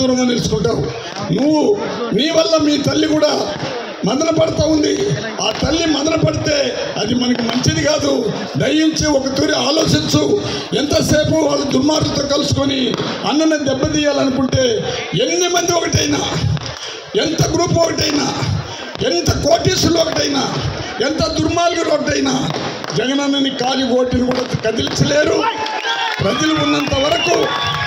దూరంగా నిలుచుకుంటావు. నువ్వు నీ వల్ల మీ తల్లి కూడా మదన పడుతూ ఉంది. ఆ తల్లి మదన పడితే అది మనకి మంచిది కాదు. దయించి ఒక తూరి ఆలోచించు. ఎంతసేపు వాళ్ళు దుర్మార్గులతో కలుసుకొని అన్నని దెబ్బతీయాలనుకుంటే ఎన్ని మంది ఒకటైనా, ఎంత గ్రూప్ ఒకటైనా, ఎంత కోటీసులు ఒకటైనా, ఎంత దుర్మార్గులు ఒకటైనా జగనన్నని కాలి ఓటిని కూడా కదిలించలేరు. ప్రజలు ఉన్నంత వరకు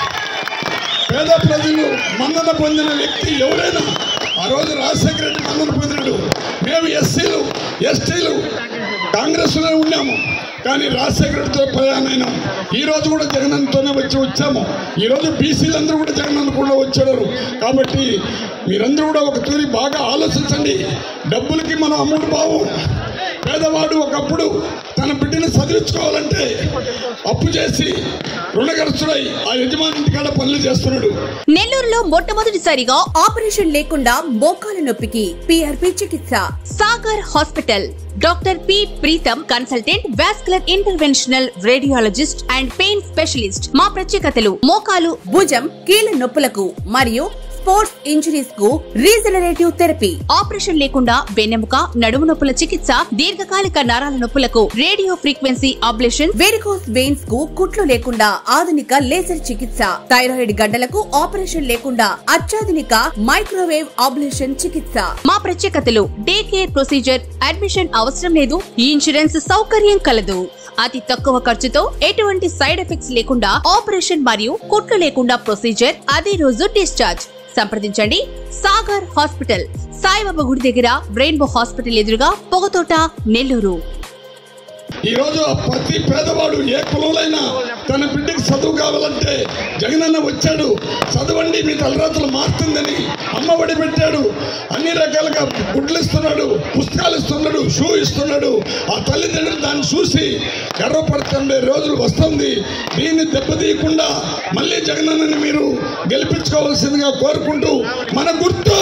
పేద ప్రజలు మన్నన పొందిన వ్యక్తి ఎవరైనా, ఆ రోజు రాజశేఖర రెడ్డి మన్నన పొందినాడు. మేము ఎస్సీలు ఎస్టీలు కాంగ్రెస్లోనే ఉన్నాము, కానీ రాజశేఖర రెడ్డితో ప్రయాణం. ఈరోజు కూడా జగనన్నతోనే వచ్చాము. ఈరోజు బీసీలందరూ కూడా జగనన్న కూడా వచ్చారు. కాబట్టి మీరందరూ కూడా ఒక తూరి బాగా ఆలోచించండి. డబ్బులకి మనం అమ్ముడు బావు. పేదవాడు ఒకప్పుడు తన బిడ్డను చదివించుకోవాలంటే అప్పు చేసి రుణగ్రస్తుడై ఆ యజమాని ఇంటికాడ పనులు చేస్తున్నాడు. నెల్లూరులో మొట్టమొదటిసారిగా ఆపరేషన్ లేకుండా మోకాల నొప్పికి PRP చికిత్స. Sagar hospital. Doctor P Preetham, consultant, vascular interventional radiologist and pain specialist. మా ప్రత్యేకతలు: మోకాలు, భుజం, కీళ్ల నొప్పులకు మరియు స్పోర్ట్స్ ఇంజరీస్ కు రీజనరేటివ్ థెరపీ. ఆపరేషన్ లేకుండా వెన్నెముక, నడుము నొప్పుల చికిత్స. దీర్ఘకాలిక నరాల నొప్పులకు radio frequency ablation. Varicose veins కు కుట్లు లేకుండా ఆధునిక లేజర్ చికిత్స. థైరాయిడ్ గడ్డలకు ఆపరేషన్ లేకుండా అత్యాధునిక మైక్రోవేవ్ అబ్లేషన్ చికిత్స. మా ప్రత్యేకతలు: డే కేర్ ప్రొసీజర్, అడ్మిషన్ అవసరం లేదు, ఇన్సూరెన్స్ సౌకర్యం కలదు. అతి తక్కువ ఖర్చుతో ఎటువంటి సైడ్ ఎఫెక్ట్స్ లేకుండా ఆపరేషన్ మరియు కుట్లు లేకుండా ప్రొసీజర్, అదే రోజు డిశ్చార్జ్. సంప్రదించండి. సాగర్ హాస్పిటల్, సాయిబాబా గుడి దగ్గర, రెయిన్బో హాస్పిటల్ ఎదురుగా, పొగతోట, నెల్లూరు. ఈరోజు ప్రతి పేదవాడు ఏ కులంలో తన బిడ్డకి చదువు కావాలంటే జగనన్న వచ్చాడు. చదవండి, మీ తలరాత్రులు మారుతుందని అమ్మఒడి పెట్టాడు. అన్ని రకాలుగా గుడ్లు ఇస్తున్నాడు, పుస్తకాలు ఇస్తున్నాడు, షూ ఇస్తున్నాడు. ఆ తల్లిదండ్రులు దాన్ని చూసి గర్వపడుతుండే రోజులు వస్తుంది. దీన్ని దెబ్బతీయకుండా మళ్ళీ జగనన్నని మీరు గెలిపించుకోవాల్సిందిగా కోరుకుంటూ, మన గుర్తు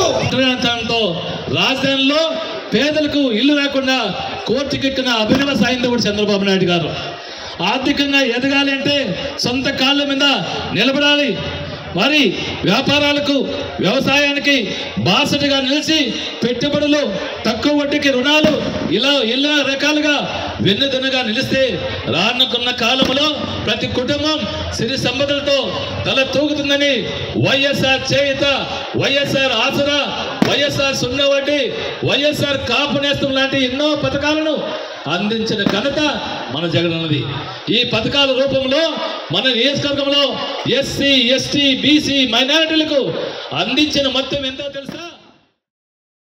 రాజధానిలో పేదలకు ఇల్లు లేకుండా కోర్టుకెక్కిన అభినవ సాయిందేవుడు చంద్రబాబు నాయుడు గారు. ఆర్థికంగా ఎదగాలి అంటే సొంత కాళ్ళ మీద నిలబడాలి. మరి వ్యాపారాలకు, వ్యవసాయానికి బాసటగా నిలిచి పెట్టుబడులు, తక్కువ వడ్డీకి రుణాలు, ఇలా రకాలుగా వెన్నుదన్నుగా నిలిస్తే రానుకున్న కాలంలో ప్రతి కుటుంబం సిరి సంపదలతో తల తూగుతుందని వైఎస్ఆర్ చేయుత, వైఎస్ఆర్ ఆసరా, వైఎస్ఆర్ సున్న వడ్డీ, వైఎస్ఆర్ కాపు నేస్తం లాంటి ఎన్నో పథకాలను అందించిన ఘనత మన జగనన్నది. ఈ పథకాల రూపంలో మన నియోజకవర్గంలో ఎస్సీ, ఎస్టీ, బీసీ, మైనారిటీలకు అందించిన మొత్తం ఎంతో తెలుసా?